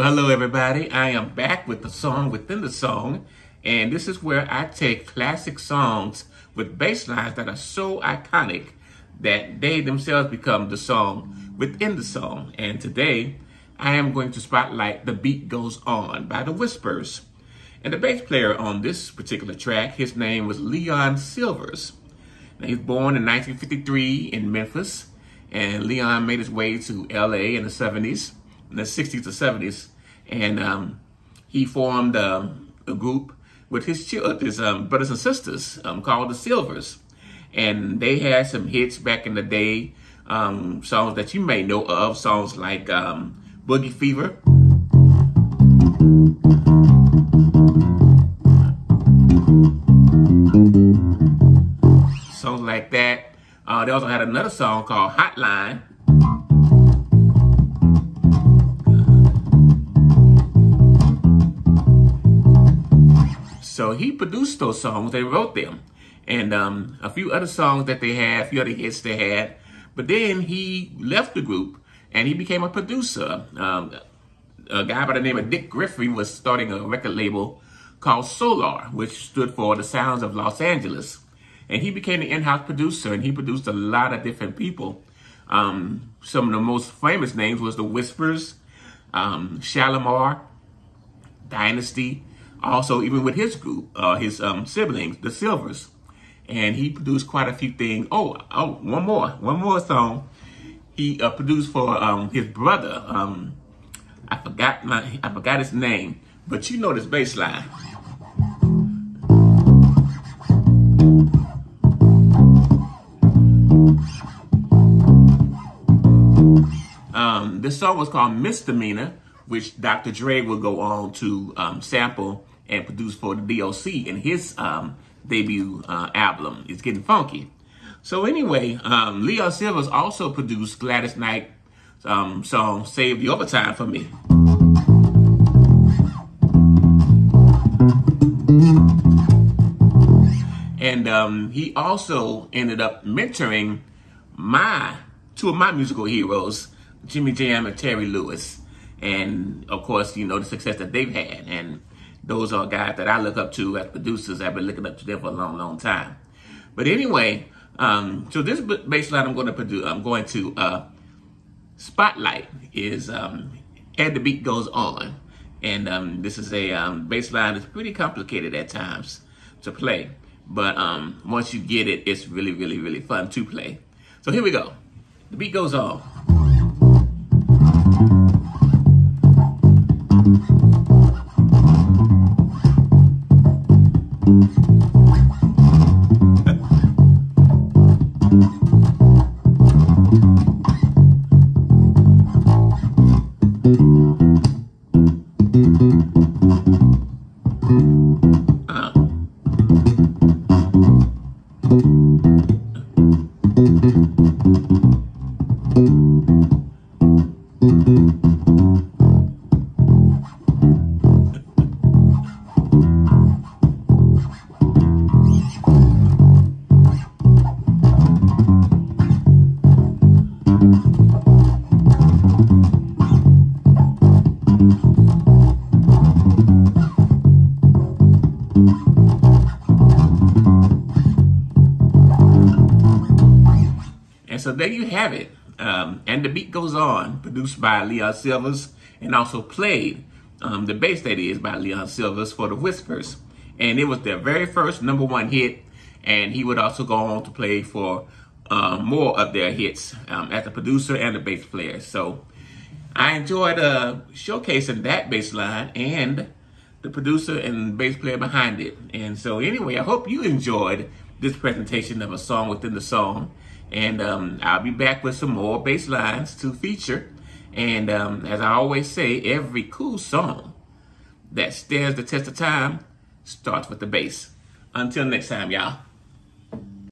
Well, hello everybody. I am back with the song within the song, and this is where I take classic songs with bass lines that are so iconic that they themselves become the song within the song. And today, I am going to spotlight The Beat Goes On by the Whispers. And the bass player on this particular track, his name was Leon Sylvers. Now, he was born in 1953 in Memphis, and Leon made his way to LA in the 70s. In the 60s to 70s, and he formed a group with his brothers and sisters called the Sylvers, and they had some hits back in the day, songs that you may know of, songs like Boogie Fever, songs like that. They also had another song called Hotline. So he produced those songs, they wrote them, and a few other songs that they had, a few other hits they had. But then he left the group and he became a producer. A guy by the name of Dick Griffey was starting a record label called Solar, which stood for the Sounds of Los Angeles. And he became the in-house producer, and he produced a lot of different people. Some of the most famous names was the Whispers, Shalimar, Dynasty, also even with his group, his siblings, the Sylvers. And he produced quite a few things. One more song. He produced for his brother. I forgot his name, but you know this bass line. This song was called Misdemeanor, which Dr. Dre will go on to sample and produce for the DOC in his debut album. It's Getting Funky. So anyway, Leon Sylvers also produced Gladys Knight's song Save the Overtime for Me. And he also ended up mentoring two of my musical heroes, Jimmy Jam and Terry Lewis. And of course, you know, the success that they've had. And those are guys that I look up to as producers. I've been looking up to them for a long, long time. But anyway, so this bass line I'm going to spotlight is And the Beat Goes On. And this is a bass line that's pretty complicated at times to play. But once you get it, it's really, really, really fun to play. So here we go. The beat goes on. And so there you have it. And the Beat Goes On, produced by Leon Sylvers, and also played, the bass that is, by Leon Sylvers for the Whispers. And it was their very first #1 hit, and he would also go on to play for more of their hits as the producer and the bass player. So I enjoyed showcasing that bass line and the producer and bass player behind it. And so anyway, I hope you enjoyed this presentation of a song within the song. And I'll be back with some more bass lines to feature. And as I always say, every cool song that stands the test of time starts with the bass. Until next time, y'all.